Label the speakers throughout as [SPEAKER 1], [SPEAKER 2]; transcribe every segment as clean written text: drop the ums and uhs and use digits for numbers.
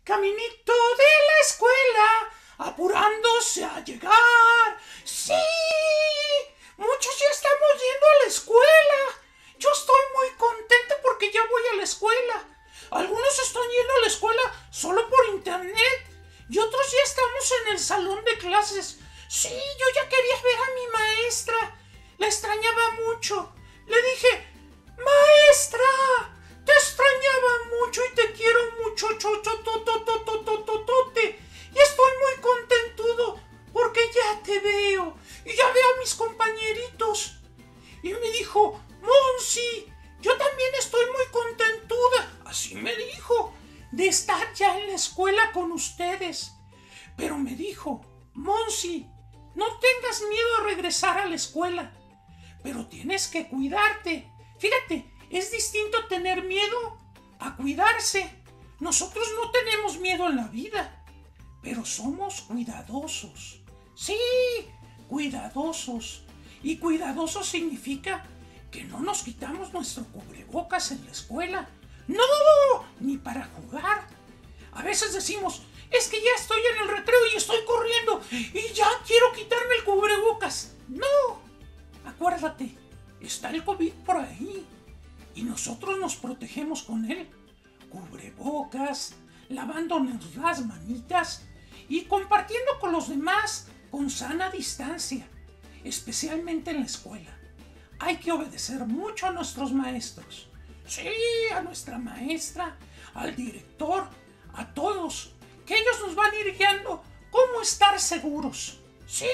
[SPEAKER 1] Caminito de la escuela, apurándose a llegar. Sí, muchos ya estamos yendo a la escuela. Yo estoy muy contento porque ya voy a la escuela. Algunos están yendo a la escuela solo por internet y otros ya estamos en el salón de clases. Sí, yo ya quería ver a mi maestra. La extrañaba mucho. Le dije, maestra, te extrañaba mucho y te quiero mucho, chochototototototote. Y estoy muy contentudo porque ya te veo y ya veo a mis compañeritos. Y me dijo, Monsi, yo también estoy muy contentuda, así me dijo, de estar ya en la escuela con ustedes. Pero me dijo, Monsi, no tengas miedo a regresar a la escuela, pero tienes que cuidarte. Fíjate, es distinto tener miedo a cuidarse. Nosotros no tenemos miedo en la vida, pero somos cuidadosos. Sí, cuidadosos. Y cuidadosos significa que no nos quitamos nuestro cubrebocas en la escuela. No, ni para jugar. A veces decimos, es que ya estoy en el recreo y estoy corriendo y ya quiero quitarme el cubrebocas. No, acuérdate, está el COVID por ahí y nosotros nos protegemos con él. Cubrebocas, lavándonos las manitas y compartiendo con los demás con sana distancia, especialmente en la escuela. Hay que obedecer mucho a nuestros maestros. Sí, a nuestra maestra, al director, a todos, que ellos nos van a ir guiando cómo estar seguros. Sí,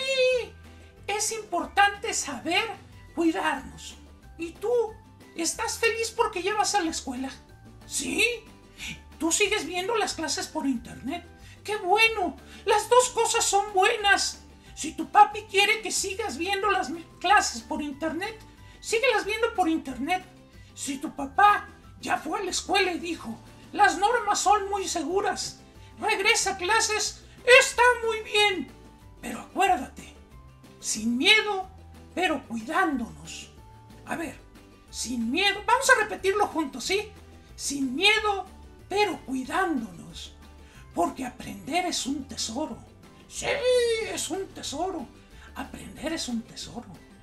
[SPEAKER 1] es importante saber cuidarnos. ¿Y tú? ¿Estás feliz porque ya vas a la escuela? ¿Sí? ¿Tú sigues viendo las clases por internet? ¡Qué bueno! Las dos cosas son buenas. Si tu papi quiere que sigas viendo las clases por internet, síguelas viendo por internet. Si tu papá ya fue a la escuela y dijo, las normas son muy seguras, regresa a clases, está muy bien. Pero acuérdate, sin miedo, pero cuidándonos. A ver, sin miedo, vamos a repetirlo juntos, ¿sí? Sin miedo, pero cuidándonos. Porque aprender es un tesoro. Sí, es un tesoro. Aprender es un tesoro.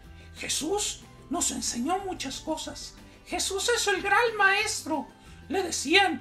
[SPEAKER 1] Jesús nos enseñó muchas cosas. Jesús es el gran maestro. Le decían,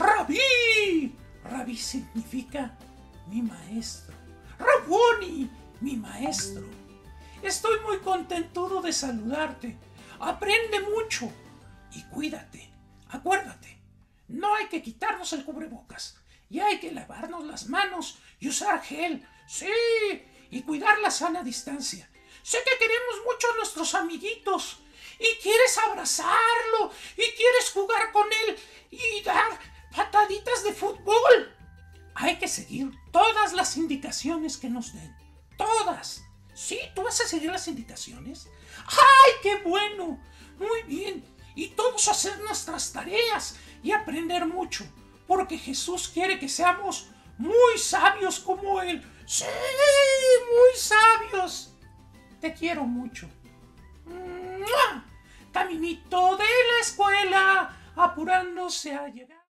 [SPEAKER 1] Rabí. Rabí significa mi maestro. Raboni, mi maestro. Estoy muy contentudo de saludarte. Aprende mucho y cuídate. Acuérdate, no hay que quitarnos el cubrebocas. Y hay que lavarnos las manos y usar gel. Sí, y cuidar la sana distancia. Sé que queremos mucho a nuestros amiguitos y quieres abrazarlo y quieres jugar con él y dar pataditas de fútbol. Hay que seguir todas las indicaciones que nos den. Todas. ¿Sí? ¿Tú vas a seguir las indicaciones? ¡Ay, qué bueno! Muy bien. Y todos hacer nuestras tareas y aprender mucho. Porque Jesús quiere que seamos muy sabios como Él. ¡Sí! ¡Muy sabios! Te quiero mucho. ¡Mua! Caminito de la escuela, apurándose a llegar.